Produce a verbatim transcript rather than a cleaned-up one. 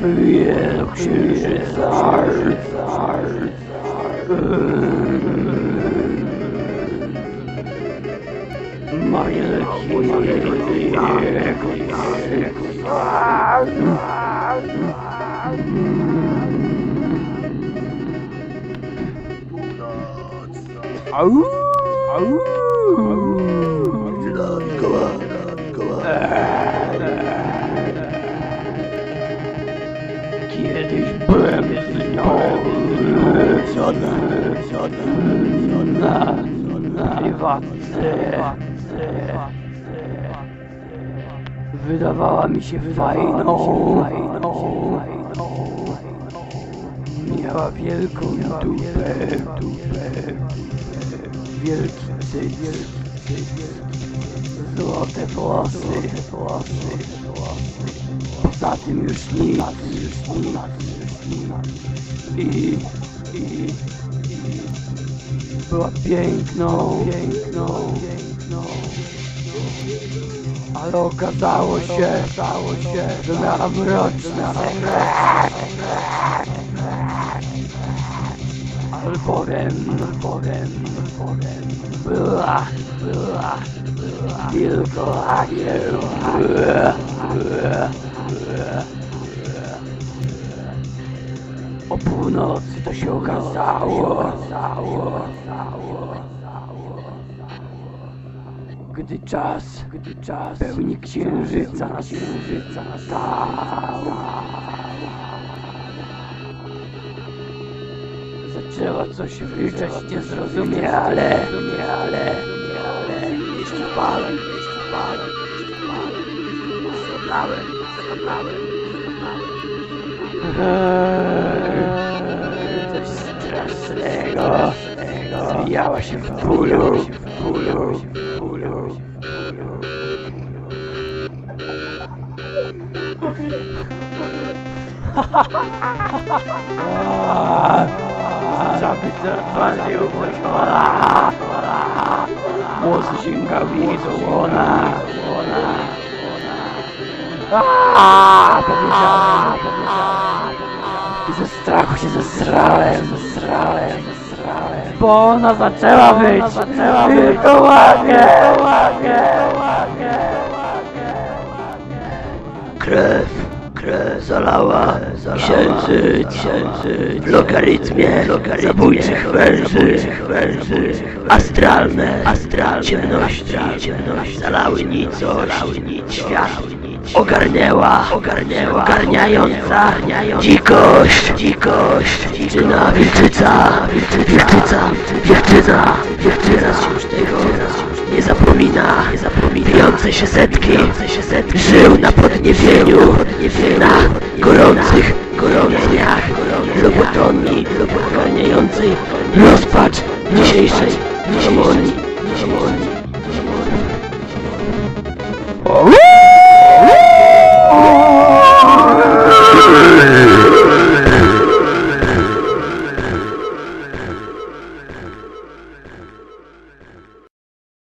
Wielki zar, zar, wielki zar. Au, au, Koła, koła. Kiedyś byłem z nią Żadna, żadna, na, na prywatce. Wydawała mi się fajną, fajną. Miała wielką dupę, dupę. Wielki cyc, złote włosy, włosy. Poza tym już nic, już nic. I, i, i była piękną, piękną, piękną. Ale okazało się, okazało się, że miała mroczne albowiem, albowiem, albowiem była, była, była wilkołakiem. O północy to się okazało, okazało, okazało, gdy czas, gdy czas pełni księżyca, księżyca nastał. Zaczęła coś ryczeć niezrozumiale, ale, ale, jeszcze palę, jeszcze palę, jeszcze palę. Spadałem, spadałem, coś strasznego, zwijała się w bólu, w bólu, w bólu. Zabite twarzy upośniona. Włosy sięgały jej do łona. Powiedziałem, powiedziałem. I ze strachu się zesrałem, zesrałem, zesrałem. Bo ona zaczęła być, zaczęła być wilkołakiem. Krew, krew zalała, księżyc, księżyc, w logarytmie, zabójczych węży, węży, astralne, astralne, ciemności, ciemności, zalały nicość, świat, ogarnęła, ogarnęła, ogarniająca, dzikość, dzikość, dziewczyna, wilczyca, wilczyca, dziewczyna, dziewczyna, już tego nie zapomina, nie zapomina, bijące się setki, żył na podniebieniu, na gorących, gorących, lobotomii, ogarniającej rozpacz dzisiejszej harmonii, harmonii.